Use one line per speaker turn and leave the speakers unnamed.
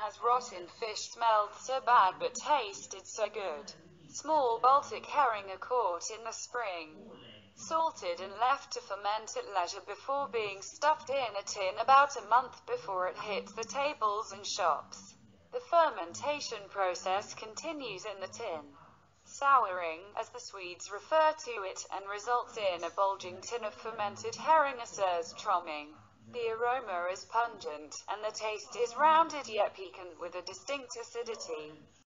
has rotten fish, smelled so bad but tasted so good. Small Baltic herring are caught in the spring, salted and left to ferment at leisure before being stuffed in a tin about a month before it hits the tables and shops. The fermentation process continues in the tin, souring, as the Swedes refer to it, and results in a bulging tin of fermented herring, assures Tromming. The aroma is pungent, and the taste is rounded yet piquant with a distinct acidity.